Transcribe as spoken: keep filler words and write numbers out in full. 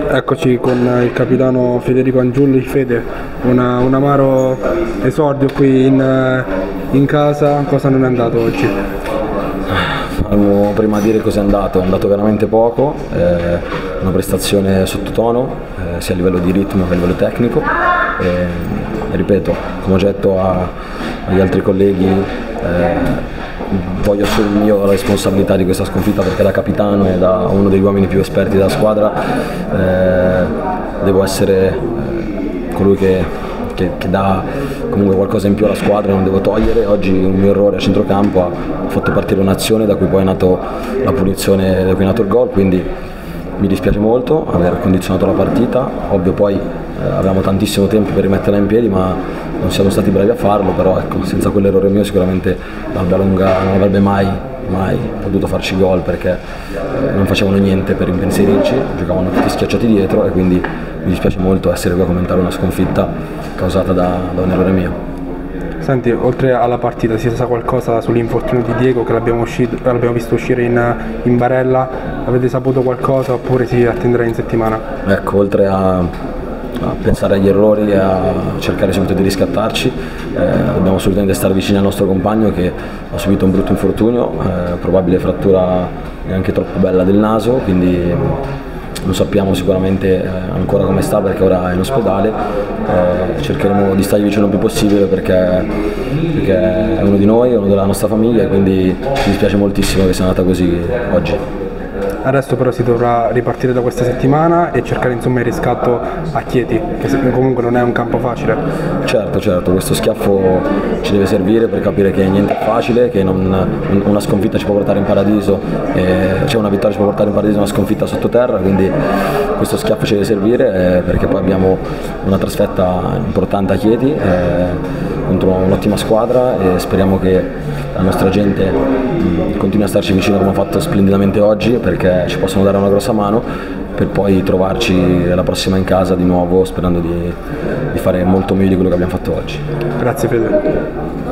Eccoci con il capitano Federico Angiulli. Fede, una, un amaro esordio qui in, in casa, cosa non è andato oggi? Allora, prima di dire cosa è andato, è andato veramente poco, eh, una prestazione sottotono, eh, sia a livello di ritmo che a livello tecnico. E, e ripeto, come ho detto a, agli altri colleghi, eh, voglio assumermi io la responsabilità di questa sconfitta, perché da capitano e da uno degli uomini più esperti della squadra eh, devo essere eh, colui che, che, che dà comunque qualcosa in più alla squadra, non devo togliere. Oggi un mio errore a centrocampo ha fatto partire un'azione da cui poi è nato la punizione, da cui è nato il gol, quindi mi dispiace molto aver condizionato la partita. Ovvio poi eh, avevamo tantissimo tempo per rimetterla in piedi, ma non siamo stati bravi a farlo, però ecco, senza quell'errore mio sicuramente l'Alba Longa non avrebbe mai, mai potuto farci gol, perché eh, non facevano niente per impensierirci, giocavano tutti schiacciati dietro, e quindi mi dispiace molto essere qui a commentare una sconfitta causata da, da un errore mio. Senti, oltre alla partita, si sa qualcosa sull'infortunio di Diego, che l'abbiamo visto uscire in, in barella? Avete saputo qualcosa oppure si attenderà in settimana? Ecco, oltre a, a pensare agli errori e a cercare subito di riscattarci, eh, dobbiamo assolutamente stare vicini al nostro compagno che ha subito un brutto infortunio, eh, probabile frattura neanche troppo bella del naso, quindi non sappiamo sicuramente eh, ancora come sta, perché ora è in ospedale. Eh, cercheremo di stargli vicino il più possibile, perché, perché è uno di noi, è uno della nostra famiglia, e quindi mi dispiace moltissimo che sia andata così oggi. Adesso però si dovrà ripartire da questa settimana e cercare insomma il riscatto a Chieti, che comunque non è un campo facile. Certo, certo, questo schiaffo ci deve servire per capire che niente è facile, che non, una sconfitta ci può portare in paradiso, e, cioè una vittoria ci può portare in paradiso, una sconfitta sottoterra, quindi questo schiaffo ci deve servire, eh, perché poi abbiamo una trasferta importante a Chieti, eh, contro un'ottima squadra, e speriamo che la nostra gente mh, continui a starci vicino come ha fatto splendidamente oggi, perché ci possono dare una grossa mano, per poi trovarci la prossima in casa di nuovo, sperando di, di fare molto meglio di quello che abbiamo fatto oggi. Grazie Fede.